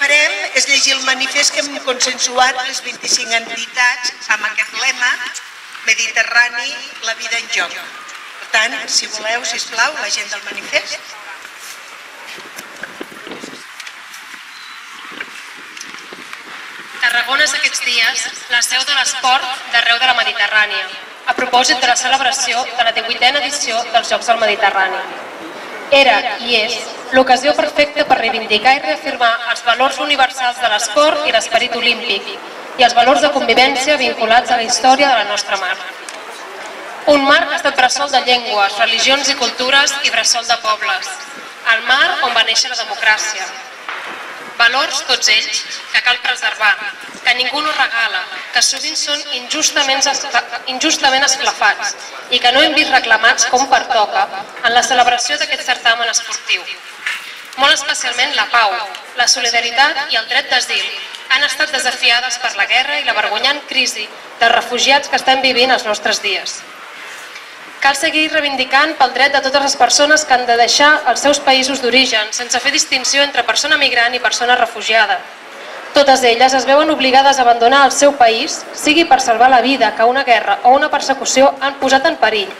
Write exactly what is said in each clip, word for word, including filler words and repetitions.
farem és llegir el manifest que hem consensuat les vint-i-cinc entitats amb aquest lema Mediterrani, la vida en joc. Per tant, si voleu, sisplau, la gent del manifest. Tarragona és aquests dies la seu de l'esport d'arreu de la Mediterrània, a propòsit de la celebració de la divuitena edició dels Jocs del Mediterrani. Era i és l'ocasió perfecta per reivindicar i reafirmar els valors universals de l'esport i l'esperit olímpic i els valors de convivència vinculats a la història de la nostra mar. Un mar que ha estat bressol de llengües, religions i cultures i bressol de pobles. El mar on va néixer la democràcia. Valors, tots ells, que cal preservar, que ningú no regala, que sovint són injustament, injustament esclafats i que no hem vist reclamats com pertoca en la celebració d'aquest certamen esportiu. Molt especialment la pau, la solidaritat i el dret d'asil han estat desafiades per la guerra i la vergonyant crisi de refugiats que estem vivint els nostres dies. Cal seguir reivindicant pel dret de totes les persones que han de deixar els seus països d'origen, sense fer distinció entre persona migrant i persona refugiada. Totes elles es veuen obligades a abandonar el seu país, sigui per salvar la vida que una guerra o una persecució han posat en perill.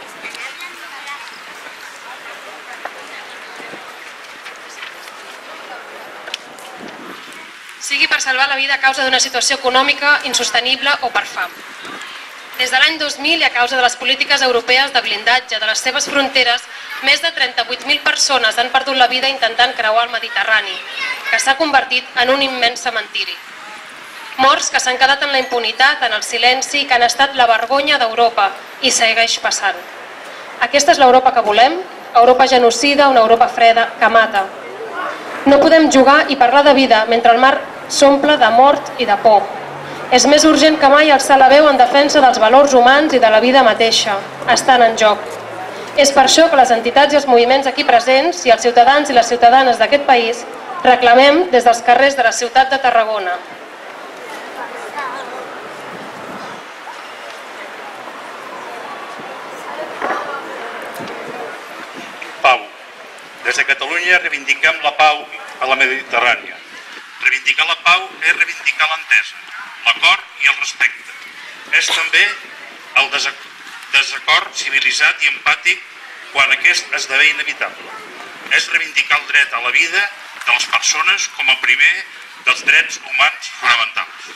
Sigui per salvar la vida a causa d'una situació econòmica insostenible o per fam. Des de l'any dos mil i a causa de les polítiques europees de blindatge de les seves fronteres, més de trenta-vuit mil persones han perdut la vida intentant creuar el Mediterrani, que s'ha convertit en un immens cementiri. Morts que s'han quedat en la impunitat, en el silenci, que han estat la vergonya d'Europa i segueix passant. Aquesta és l'Europa que volem, Europa genocida, una Europa freda que mata. No podem jugar i parlar de vida mentre el mar s'omple de mort i de por. És més urgent que mai alçar la veu en defensa dels valors humans i de la vida mateixa. Estan en joc. És per això que les entitats i els moviments aquí presents i els ciutadans i les ciutadanes d'aquest país reclamem des dels carrers de la ciutat de Tarragona. Pau. Des de Catalunya reivindiquem la pau a la Mediterrània. Reivindicar la pau és reivindicar l'entesa, l'acord i el respecte. És també el desacord civilitzat i empàtic quan aquest esdevé inevitable. És reivindicar el dret a la vida de les persones com a primer dels drets humans fonamentals.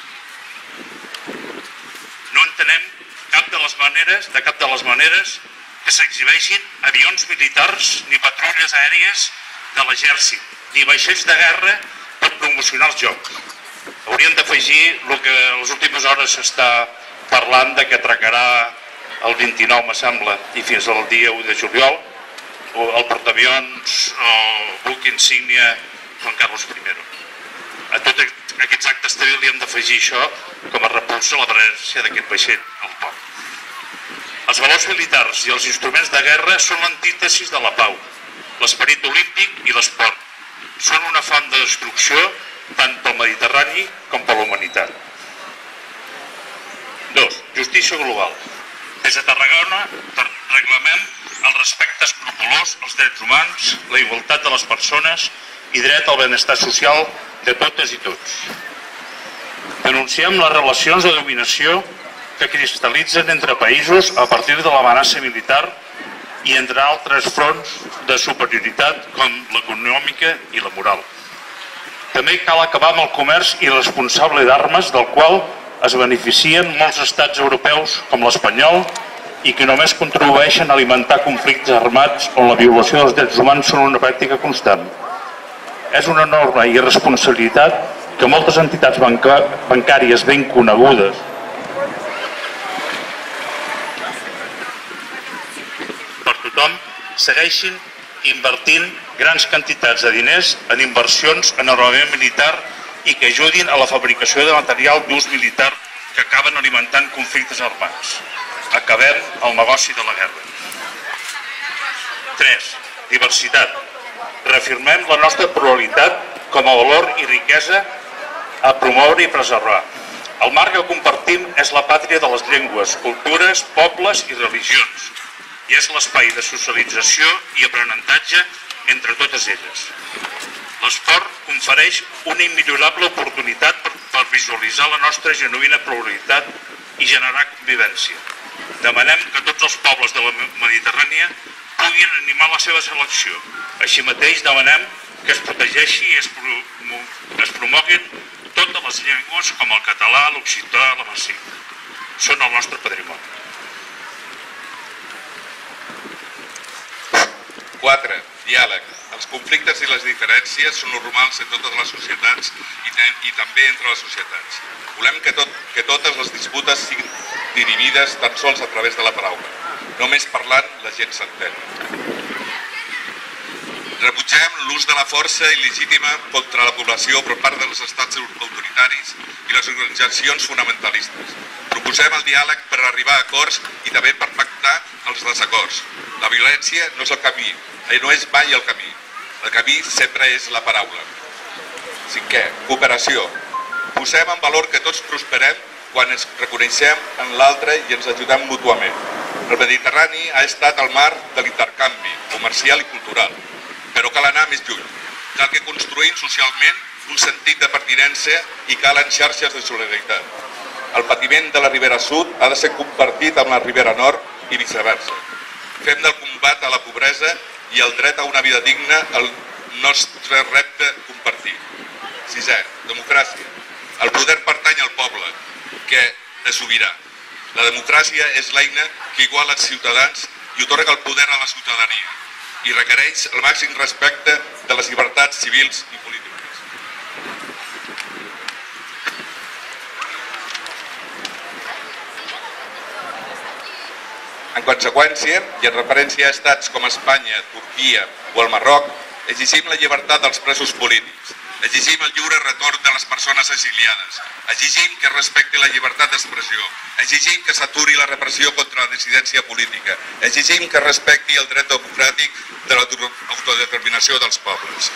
No entenem cap de les maneres, de cap de les maneres que s'exhibeixin avions militars ni patrulles aèries de l'exèrcit, ni vaixells de guerra per promocionar els jocs. Hauríem d'afegir el que a les últimes hores s'està parlant de que atracarà el vint-i-nou, me sembla, i fins al dia u de juliol, el portaavions o buc insígnia Juan Carlos primero. A tots aquests actes també li hem d'afegir això com a repulsa a la presència d'aquest vaixell al port. Els valors militars i els instruments de guerra són l'antítesis de la pau, l'esperit olímpic i l'esport. Són una font de destrucció tant pel Mediterrani com per la humanitat. Dos. Justícia global. Des de Tarragona reclamem el respecte escrupolós als drets humans, la igualtat de les persones i dret al benestar social de totes i tots. Denunciem les relacions de dominació que cristal·litzen entre països a partir de l'amenaça militar i entre altres fronts de superioritat com l'econòmica i la moral. També cal acabar amb el comerç irresponsable d'armes del qual es beneficien molts estats europeus com l'espanyol i que només contribueixen a alimentar conflictes armats on la violació dels drets humans són una pràctica constant. És una enorme irresponsabilitat que moltes entitats bancàries ben conegudes per tothom segueixin invertint grans quantitats de diners en inversions en armament militar i que ajudin a la fabricació de material d'ús militar que acaben alimentant conflictes armats. Acabem el negoci de la guerra. tres. Diversitat. Reafirmem la nostra pluralitat com a valor i riquesa a promoure i preservar. El mar que compartim és la pàtria de les llengües, cultures, pobles i religions, i és l'espai de socialització i aprenentatge entre totes elles. L'esport confereix una immillorable oportunitat per visualitzar la nostra genuïna pluralitat i generar convivència. Demanem que tots els pobles de la Mediterrània puguin animar la seva selecció. Així mateix demanem que es protegeixi i es promoguin totes les llengües com el català, l'occità, la valencià. Són el nostre patrimoni. quatre. Diàleg. Els conflictes i les diferències són normals en totes les societats i també entre les societats. Volem que, tot, que totes les disputes siguin dirimides tan sols a través de la paraula. Només parlant la gent s'entén. Rebutgem l'ús de la força il·legítima contra la població per part dels estats autoritaris i les organitzacions fonamentalistes. Proposem el diàleg per arribar a acords i també per pactar els desacords. La violència no és el camí, no és mai el camí. El camí sempre és la paraula. Cinquè, cooperació. Posem en valor que tots prosperem quan ens reconeixem en l'altre i ens ajudem mútuament. El Mediterrani ha estat el mar de l'intercanvi comercial i cultural, però cal anar més lluny. Cal que construïm socialment un sentit de pertinença i calen xarxes de solidaritat. El patiment de la Ribera Sud ha de ser compartit amb la Ribera Nord i viceversa. Fem del combat a la pobresa i el dret a una vida digna el nostre repte compartit. Sisè, democràcia. El poder pertany al poble, que és sobirà. La democràcia és l'eina que iguala els ciutadans i otorga el poder a la ciutadania i requereix el màxim respecte de les llibertats civils i polítiques. En conseqüència, i en referència a estats com Espanya, Turquia o el Marroc, exigim la llibertat dels presos polítics, exigim el lliure retorn de les persones exiliades, exigim que es respecti la llibertat d'expressió, exigim que s'aturi la repressió contra la dissidència política, exigim que es respecti el dret democràtic de l'autodeterminació dels pobles.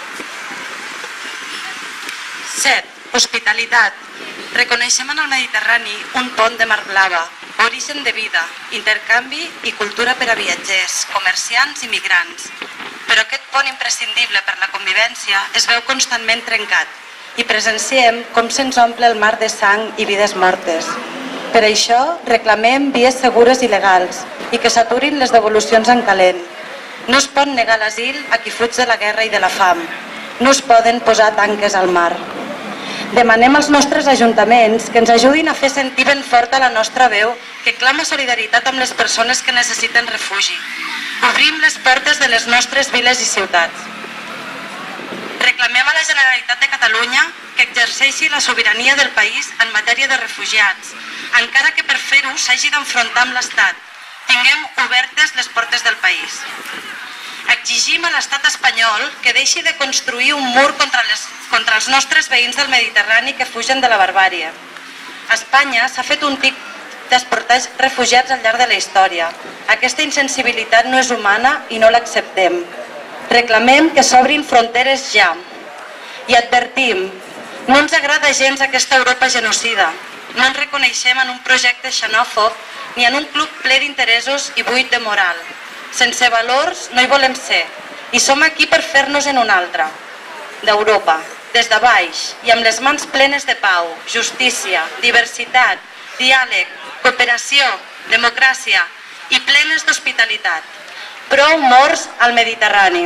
set. Hospitalitat. Reconeixem en el Mediterrani un pont de mar blava, origen de vida, intercanvi i cultura per a viatgers, comerciants i migrants. Però aquest pont imprescindible per la convivència es veu constantment trencat i presenciem com se'ns omple el mar de sang i vides mortes. Per això reclamem vies segures i legals i que s'aturin les devolucions en calent. No es pot negar l'asil a qui fuig de la guerra i de la fam. No es poden posar tanques al mar. Demanem als nostres ajuntaments que ens ajudin a fer sentir ben forta la nostra veu que clama solidaritat amb les persones que necessiten refugi. Obrim les portes de les nostres viles i ciutats. Reclamem a la Generalitat de Catalunya que exerceixi la sobirania del país en matèria de refugiats, encara que per fer-ho s'hagi d'enfrontar amb l'Estat. Tinguem obertes les portes del país. Exigim a l'estat espanyol que deixi de construir un mur contra, les, contra els nostres veïns del Mediterrani que fugen de la barbàrie. Espanya s'ha fet un tic d'exportar refugiats al llarg de la història. Aquesta insensibilitat no és humana i no l'acceptem. Reclamem que s'obrin fronteres ja. I advertim, no ens agrada gens aquesta Europa genocida. No ens reconeixem en un projecte xenòfob ni en un club ple d'interessos i buit de moral. Sense valors no hi volem ser i som aquí per fer-nos en un altre. D'Europa, des de baix i amb les mans plenes de pau, justícia, diversitat, diàleg, cooperació, democràcia i plenes d'hospitalitat. Prou morts al Mediterrani.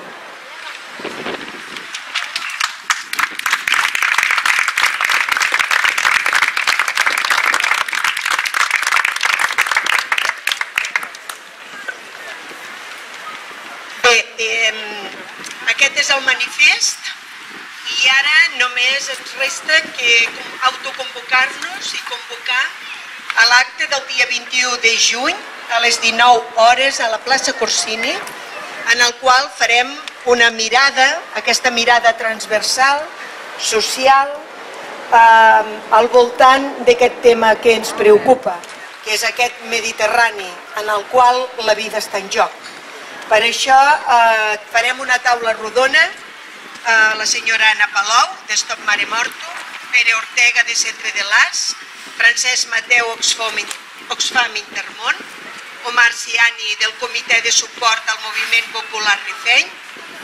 Aquest és el manifest i ara només ens resta que autoconvocar-nos i convocar a l'acte del dia vint-i-u de juny a les dinou hores a la plaça Corsini, en el qual farem una mirada, aquesta mirada transversal, social, eh, al voltant d'aquest tema que ens preocupa, que és aquest Mediterrani en el qual la vida està en joc. Per això eh, farem una taula rodona a la senyora Anna Palou, de Stop Mare Morto, Pere Ortega, de Centre de l'As, Francesc Mateu, Oxfam, Oxfam Intermón, Omar Ciani, del Comitè de Suport al Moviment Popular Rifeny,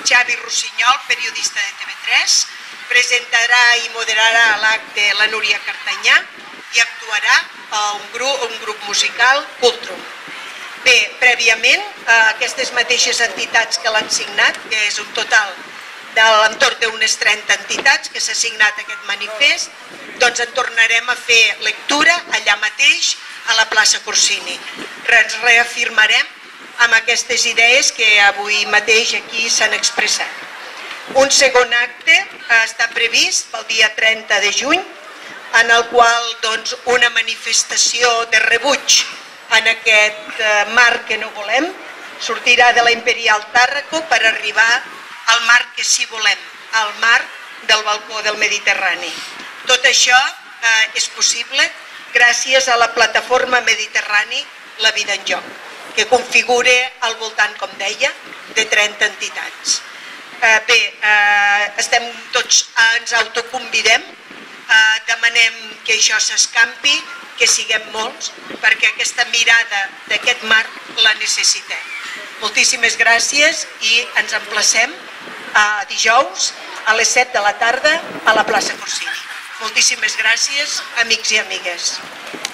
Xavi Rossinyol, periodista de T V tres, presentarà i moderarà l'acte la Núria Cartanyà i actuarà un grup, un grup musical, Cultrum. Bé, prèviament, aquestes mateixes entitats que l'han signat, que és un total de l'entorn d'unes trenta entitats que s'ha signat aquest manifest, doncs en tornarem a fer lectura allà mateix a la plaça Corsini. Ens reafirmarem amb aquestes idees que avui mateix aquí s'han expressat. Un segon acte està previst pel dia trenta de juny, en el qual doncs, una manifestació de rebuig en aquest marc que no volem sortirà de la Imperial Tàrraco per arribar al marc que sí volem, al marc del balcó del Mediterrani. Tot això eh, és possible gràcies a la plataforma Mediterrani La Vida en Joc, que configura al voltant, com deia, de trenta entitats. Eh, bé, eh, estem tots, eh, ens autoconvidem, eh, demanem que això s'escampi, que siguem molts, perquè aquesta mirada d'aquest marc la necessitem. Moltíssimes gràcies i ens emplacem a dijous a les set de la tarda a la plaça Corsini. Moltíssimes gràcies, amics i amigues.